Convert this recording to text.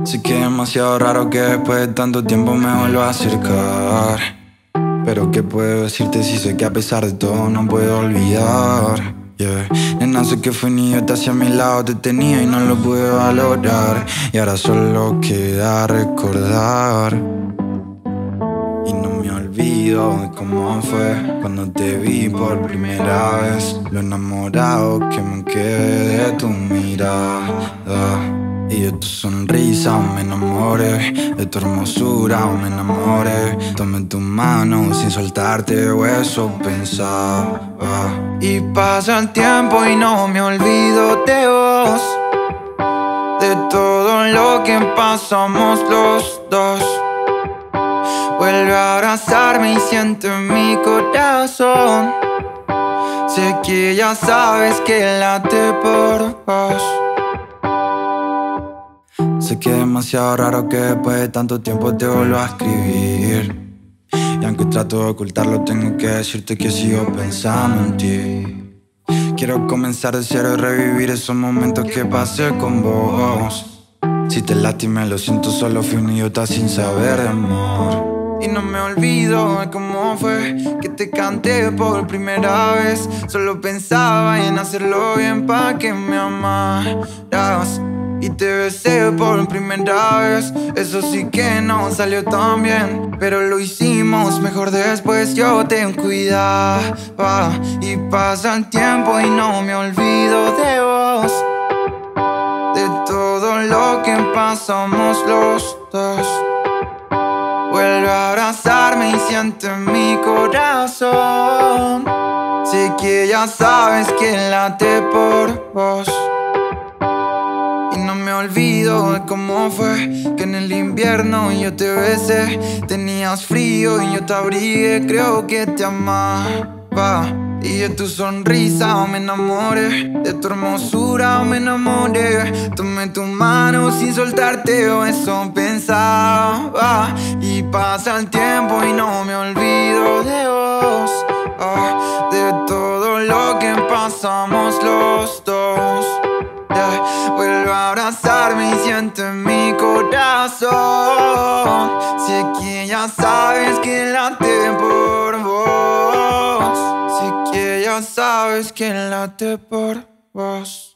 Sé que es demasiado raro que después de tanto tiempo me vuelva a acercar. Pero qué puedo decirte si sé que a pesar de todo no puedo olvidar. Yeah. Nena, sé que fui un idiota hacia mi lado, te tenía y no lo pude valorar. Y ahora solo queda recordar. Y no me olvido de cómo fue cuando te vi por primera vez. Lo enamorado que me quedé de tu mirada. Y de tu sonrisa me enamoré, de tu hermosura me enamoré. Tomé tu mano sin soltarte o eso pensaba. Y pasa el tiempo y no me olvido de vos, de todo lo que pasamos los dos. Vuelve a abrazarme y siente en mi corazón. Sé que ya sabes que late por vos. Sé que es demasiado raro que después de tanto tiempo te vuelva a escribir. Y aunque trato de ocultarlo, tengo que decirte que sigo pensando en ti. Quiero comenzar de cero y revivir esos momentos que pasé con vos. Si te lastimé, lo siento, solo fui un idiota sin saber de amor. Y no me olvido de cómo fue que te canté por primera vez. Solo pensaba en hacerlo bien pa' que me amaras. Y te besé por primera vez. Eso sí que no salió tan bien, pero lo hicimos mejor después. Yo te cuidaba. Y pasa el tiempo y no me olvido de vos, de todo lo que pasamos los dos. Vuelve a abrazarme y siente en mi corazón. Sé que ya sabes que late por vos. Y no me olvido de cómo fue que en el invierno yo te besé. Tenías frío y yo te abrigué, creo que te amaba. Y de tu sonrisa me enamoré, de tu hermosura me enamoré. Tomé tu mano sin soltarte o eso pensaba. Y pasa el tiempo y no me olvido de vos, de todo lo que pasamos los dos. Vuelve a abrazarme y siente en mi corazón. Sé que ya sabes que late por vos. Sé que ya sabes que late por vos.